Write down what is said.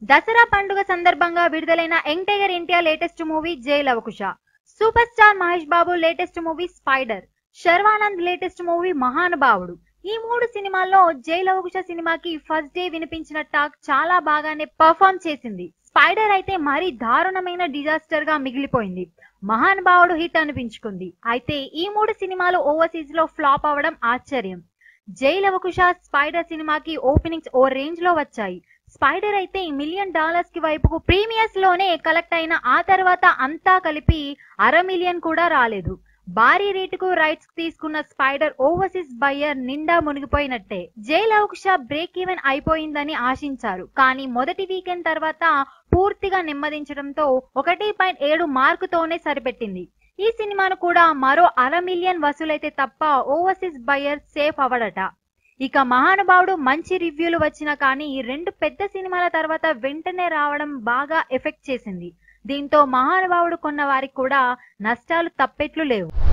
దసరా పండుగ సందర్భంగా విడుదలైన young tiger NTR latest movie Jai Lavakusa, super star Mahesh Babu latest movie Spyder, Sharwanand latest movie Mahanubhavudu. ఈ మూడు సినిమాల్లో జై లవకుశ సినిమాకి ఫస్ట్ డే వినిపించిన టాక్ చాలా బాగానే పర్ఫామ్ చేసింది. స్పైడర్ అయితే మరీ దారుణమైన డిజాస్టర్ గా మిగిలిపోయింది. మహానుభావుడు హిట్ అనిపించుకుంది. అయితే ఈ మూడు సినిమాలు ఓవర్సీస్ లో ఫ్లాప్ అవడం ఆశ్చర్యం. జై లవకుశ, స్పైడర్ సినిమాకి ఓపెనింగ్స్ ఓ రేంజ్ లో వచ్చాయి. స్పైడర్ అయితే $1 మిలియన్ కి వైపుకు ప్రీమియర్స్ లోనే కలెక్ట్ అయిన ఆ తర్వాత అంతా కలిపి $500,000 కూడా రాలేదు. భారీ రేటుకు రైట్స్ తీసుకున్న స్పైడర్ ఓవర్సీస్ బయ్యర్ నిండా మునిగిపోయినట్టే. జై లవకుశ బ్రేక్ ఈవెన్ అయిపోయిందని ఆశించారు. కానీ మొదటి వీకెండ్ తర్వాత పూర్తిగా నెమ్మదించడంతో 1.7 మార్కుతోనే సరిపెట్టింది. ఈ సినిమాను కూడా మరో $500,000 వసూలైతే తప్ప ఓవర్సీస్ బయ్యర్ సేఫ్ అవడట. ఇక మహానుభావుడు మంచి రివ్యూలు వచ్చినా కానీ 2 పెద్ద సినిమాల తర్వాత వెంటనే రావడం బాగా ఎఫెక్ట్ చేసింది. దీంతో మహానుభావుడు కొన్న వారికి కూడా నష్టాలు తప్పెట్లు లేవు.